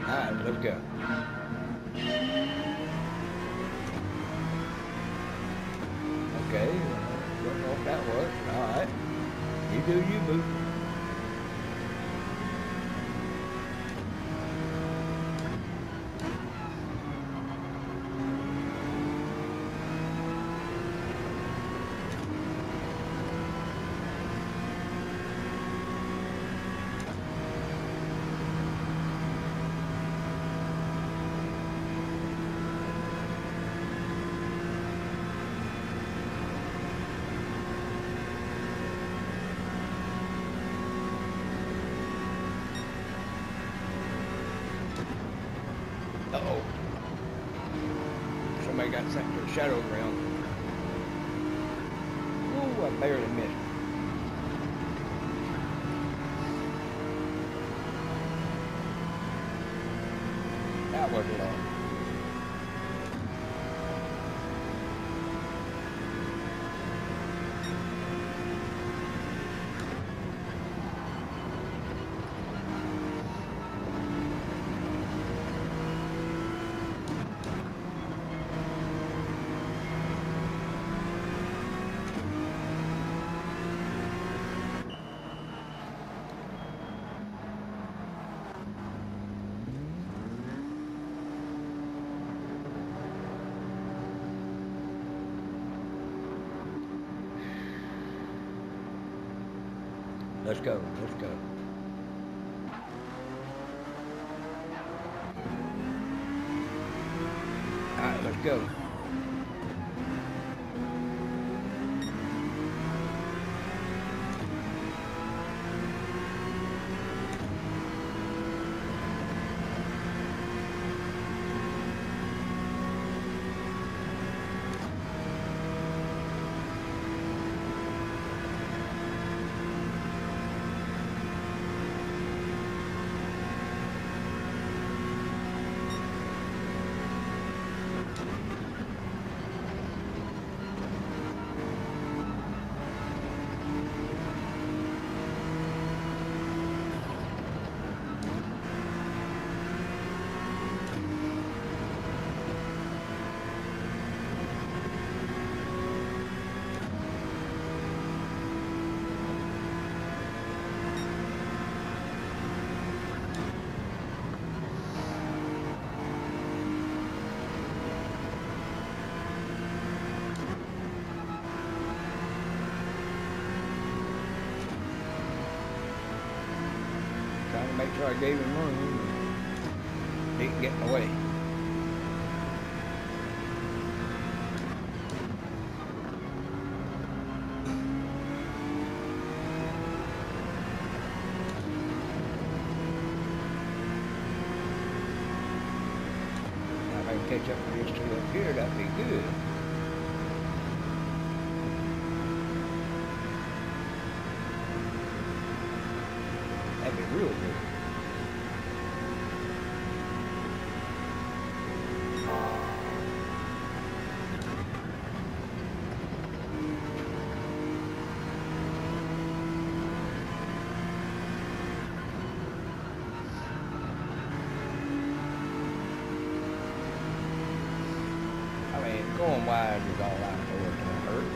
Alright, let's go. Okay, don't know if that works. Alright. You do you, boo. Uh-oh. Somebody got sent to the shadow realm. Ooh, I barely missed. That was long. Let's go, let's go. Alright, let's go. Trying to make sure I gave him room. Didn't get in the way. Now if I can catch up with these two up here, that'd be good. That'd be real good. I mean, going wide is all I know it's gonna hurt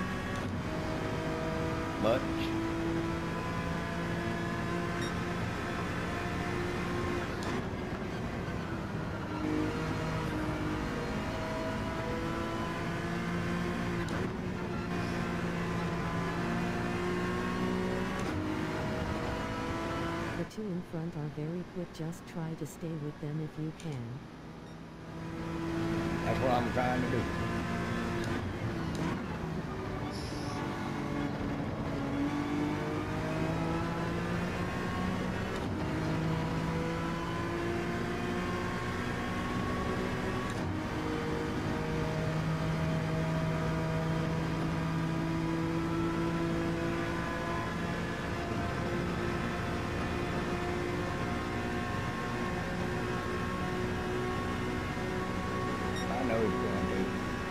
much. The two in front are very quick, just try to stay with them if you can. That's what I'm trying to do. I know he's going to.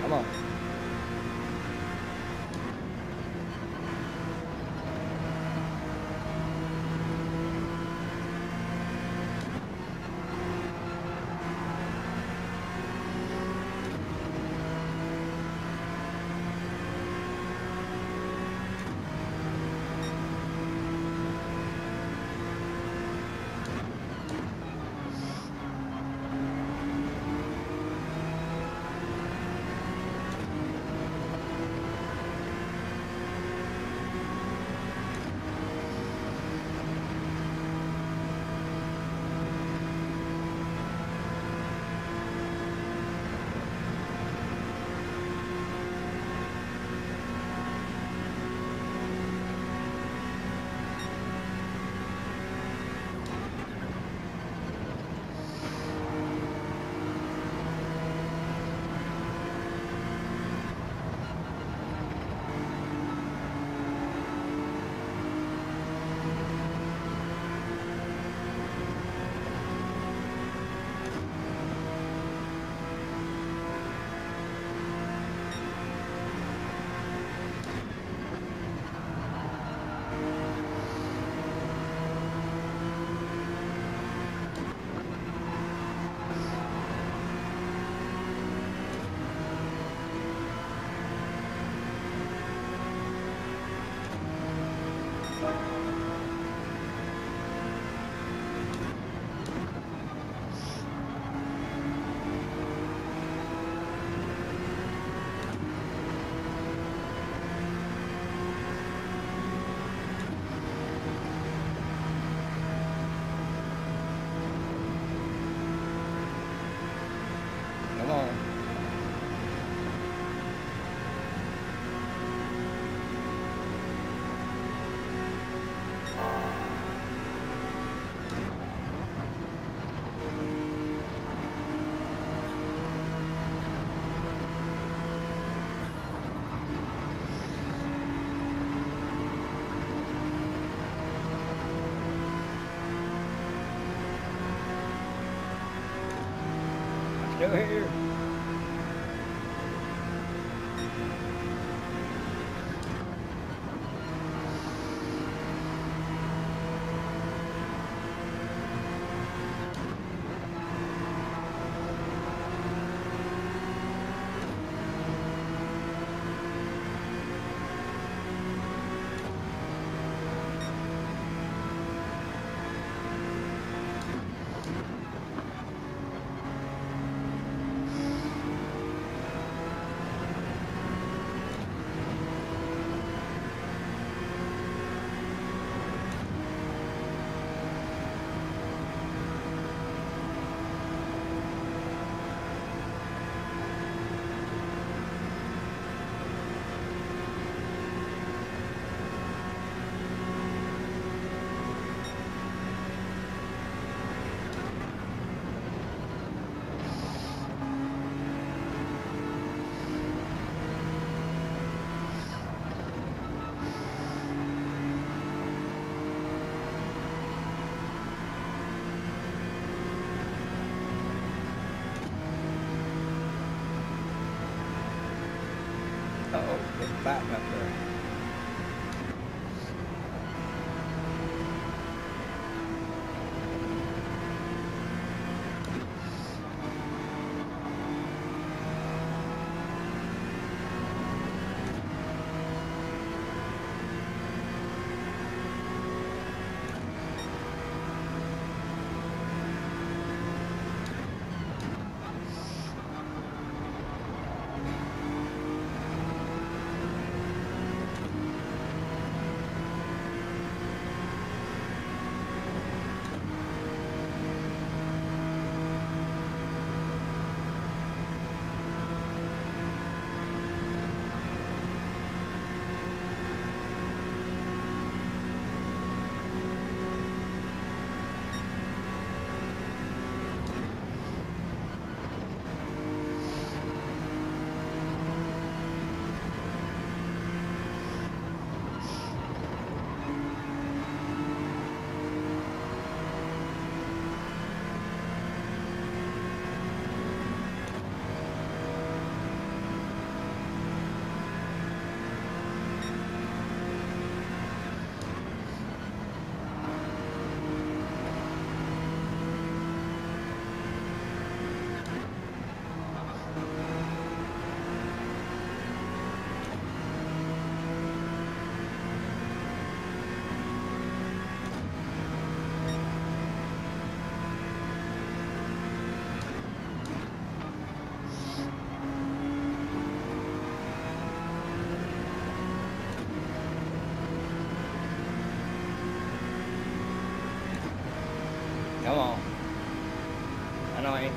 Come on. Come on. Still here. Uh-oh, get back up there.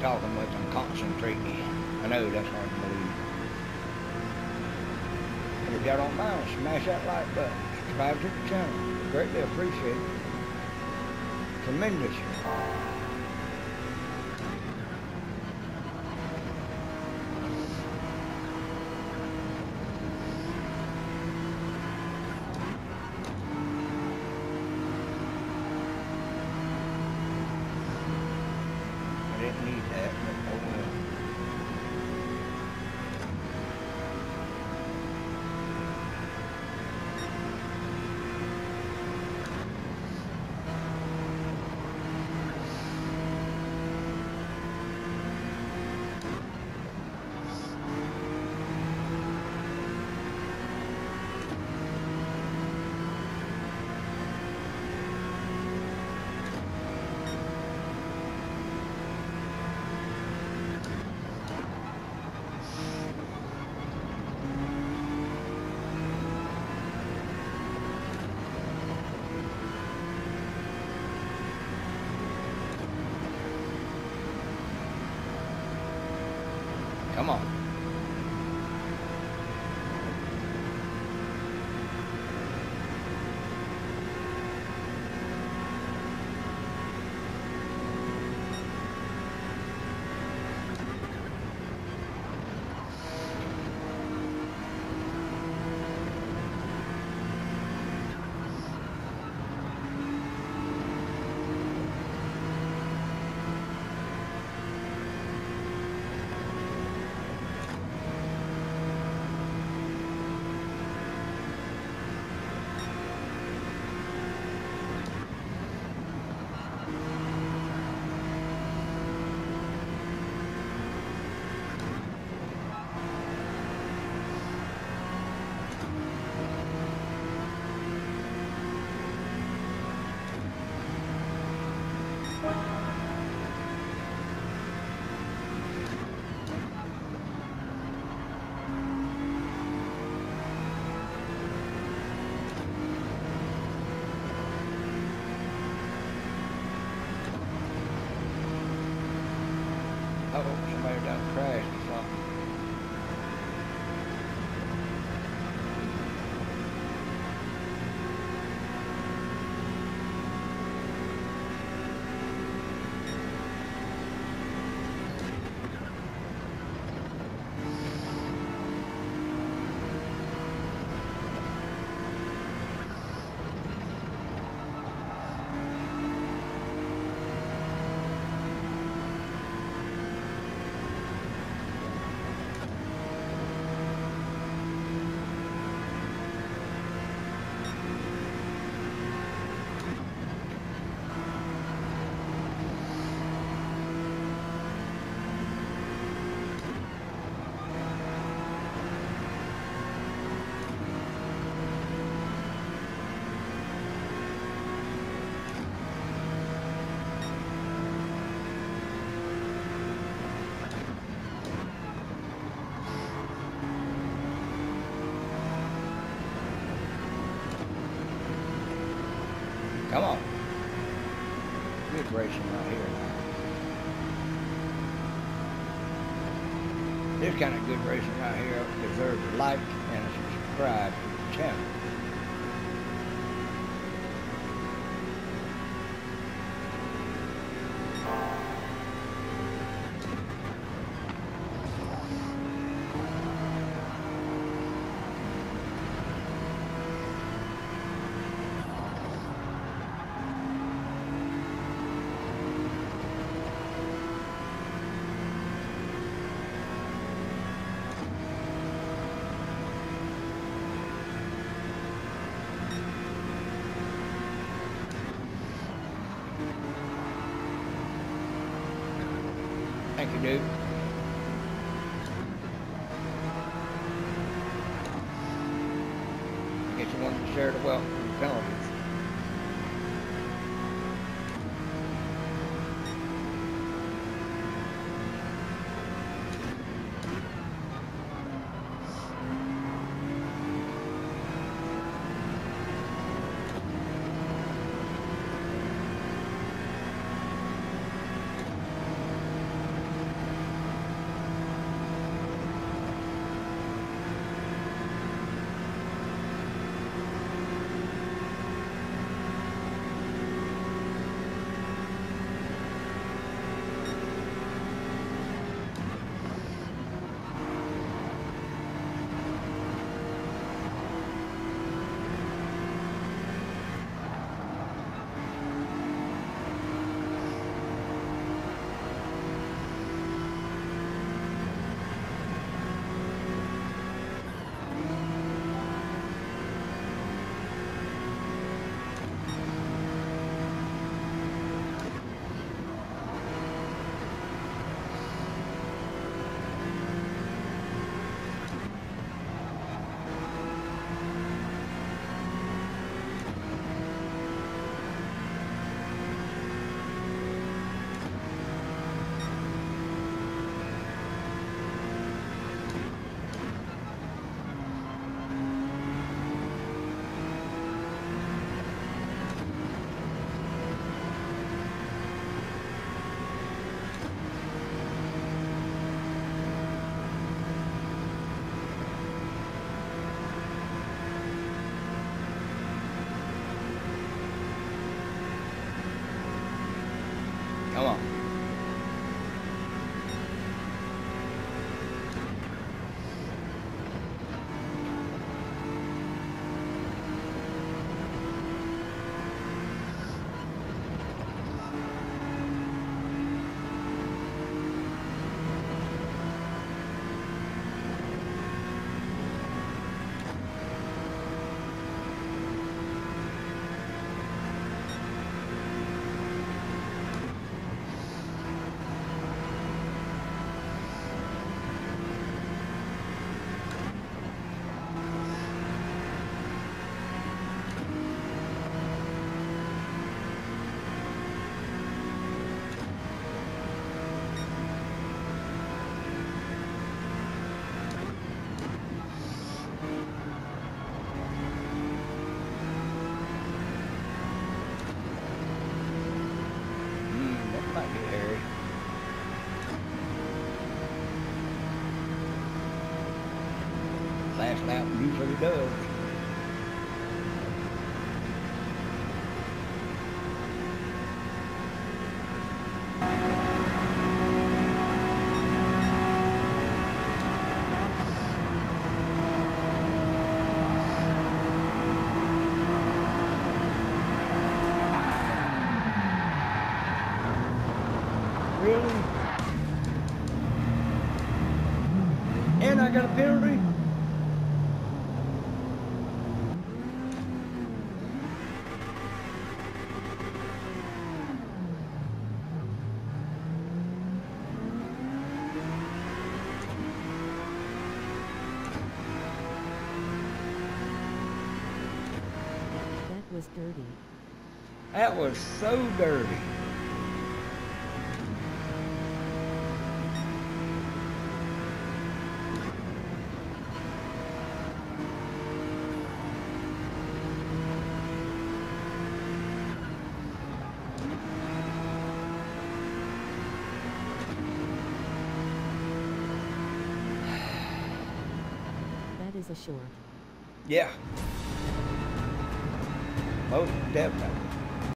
talking with and concentrating. I know that's hard to believe. And if y'all don't mind, smash that like button. Subscribe to the channel. Greatly appreciate it. Tremendous. I didn't need that, but oh well. Come on. Oh, somebody done crashed or something. Come on. Good racing right here now. This kind of good racing right here deserves a like and a subscribe to the channel. Thank you, dude. I guess you wanted to share the wealth and penalties. last lap usually does. Really? And I got a penalty? That was dirty. That was so dirty. That is a short. Yeah. Most definitely.